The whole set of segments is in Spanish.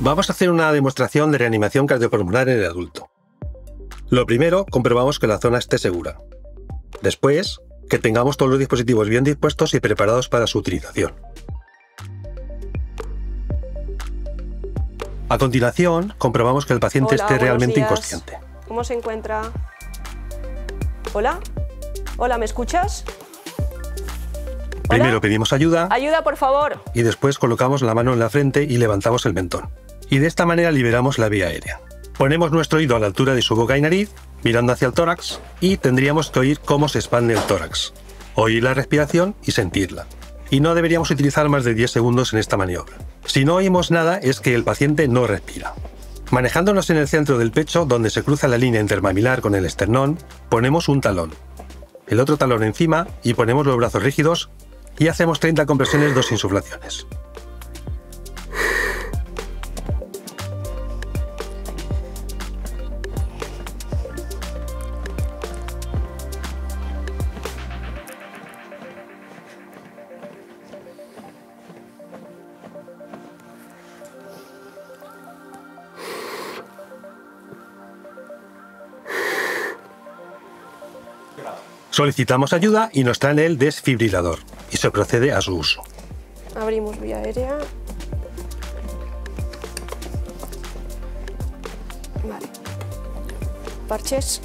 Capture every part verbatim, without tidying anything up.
Vamos a hacer una demostración de reanimación cardiopulmonar en el adulto. Lo primero, comprobamos que la zona esté segura. Después, que tengamos todos los dispositivos bien dispuestos y preparados para su utilización. A continuación, comprobamos que el paciente Hola, esté realmente días. inconsciente. ¿Cómo se encuentra? ¿Hola? ¿Hola, me escuchas? ¿Hola? Primero pedimos ayuda Ayuda, por favor. y después colocamos la mano en la frente y levantamos el mentón. Y de esta manera liberamos la vía aérea. Ponemos nuestro oído a la altura de su boca y nariz, mirando hacia el tórax, y tendríamos que oír cómo se expande el tórax, oír la respiración y sentirla. Y no deberíamos utilizar más de diez segundos en esta maniobra. Si no oímos nada, es que el paciente no respira. Manejándonos en el centro del pecho, donde se cruza la línea intermamilar con el esternón, ponemos un talón, el otro talón encima y ponemos los brazos rígidos y hacemos treinta compresiones, dos insuflaciones. Solicitamos ayuda y nos traen el desfibrilador y se procede a su uso. Abrimos vía aérea. Vale. Parches.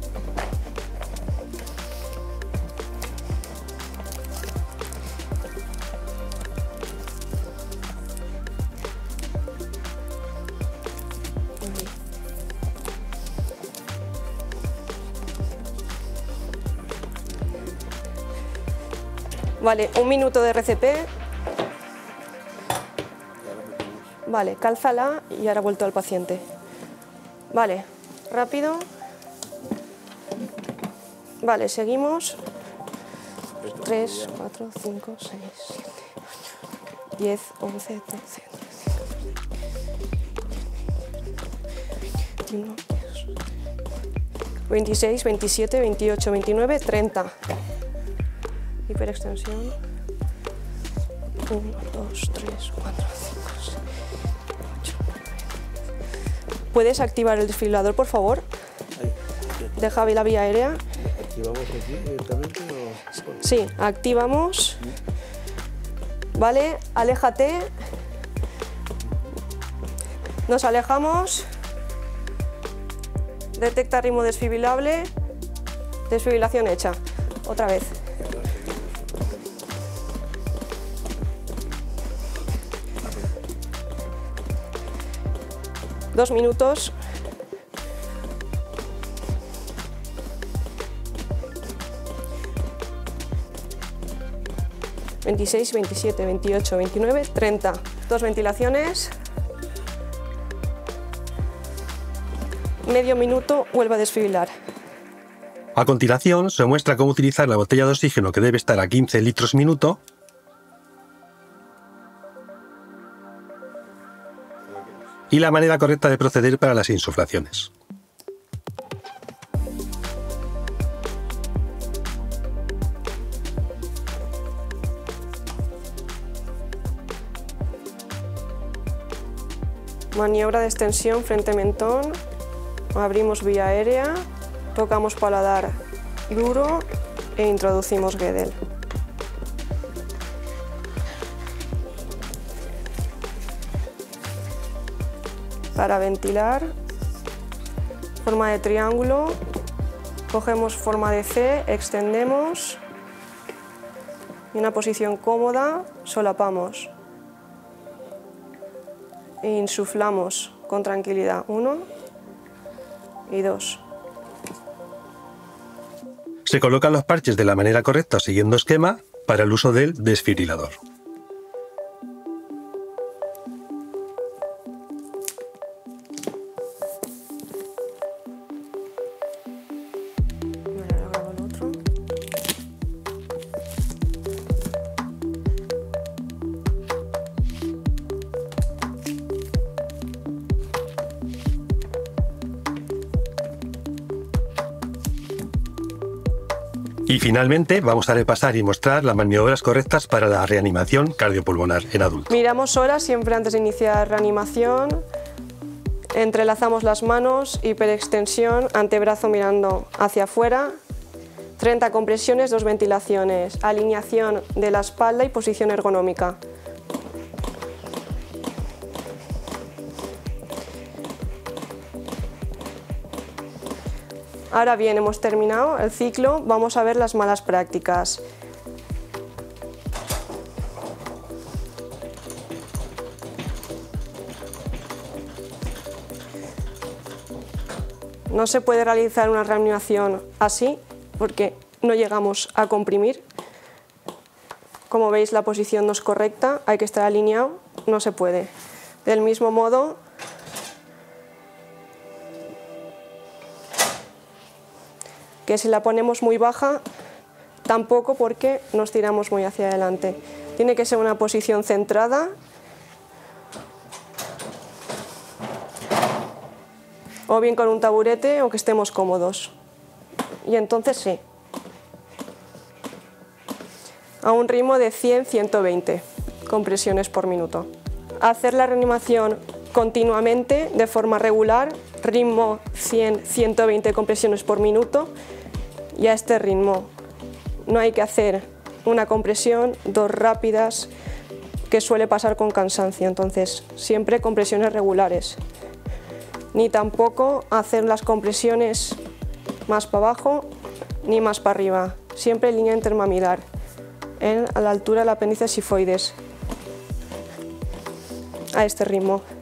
Vale, un minuto de R C P. Vale, cálzala y ahora vuelto al paciente. Vale, rápido. Vale, seguimos. tres, cuatro, cinco, seis, siete, ocho, diez, once, doce, veintiuno, veintiséis, veintisiete, veintiocho, veintinueve, treinta. Hiperextensión. uno, dos, tres, cuatro, cinco, seis, ocho, nueve. ¿Puedes activar el desfibrilador, por favor? Deja la vía aérea. ¿Activamos aquí directamente o...? Sí, activamos. Vale, aléjate. Nos alejamos. Detecta ritmo desfibrilable. Desfibrilación hecha. Otra vez. Dos minutos. veintiséis, veintisiete, veintiocho, veintinueve, treinta. Dos ventilaciones. Medio minuto, vuelve a desfibrilar. A continuación, se muestra cómo utilizar la botella de oxígeno, que debe estar a quince litros minuto, y la manera correcta de proceder para las insuflaciones. Maniobra de extensión frente mentón. Abrimos vía aérea, tocamos paladar duro e introducimos Guedel. Para ventilar, forma de triángulo, cogemos forma de C, extendemos y en una posición cómoda solapamos e insuflamos con tranquilidad. Uno y dos. Se colocan los parches de la manera correcta siguiendo esquema para el uso del desfibrilador. Y finalmente vamos a repasar y mostrar las maniobras correctas para la reanimación cardiopulmonar en adultos. Miramos horas siempre antes de iniciar reanimación. Entrelazamos las manos, hiperextensión, antebrazo mirando hacia afuera. treinta compresiones, dos ventilaciones. Alineación de la espalda y posición ergonómica. Ahora bien, hemos terminado el ciclo, vamos a ver las malas prácticas. No se puede realizar una reanimación así porque no llegamos a comprimir. Como veis, la posición no es correcta, hay que estar alineado, no se puede. Del mismo modo, que si la ponemos muy baja, tampoco, porque nos tiramos muy hacia adelante. Tiene que ser una posición centrada. O bien con un taburete o que estemos cómodos. Y entonces sí. A un ritmo de cien a ciento veinte compresiones por minuto. Hacer la reanimación continuamente, de forma regular, ritmo cien a ciento veinte compresiones por minuto. Y a este ritmo no hay que hacer una compresión, dos rápidas, que suele pasar con cansancio. Entonces, siempre compresiones regulares. Ni tampoco hacer las compresiones más para abajo ni más para arriba. Siempre en línea intermamilar, en, a la altura del apéndice sifoides. A este ritmo.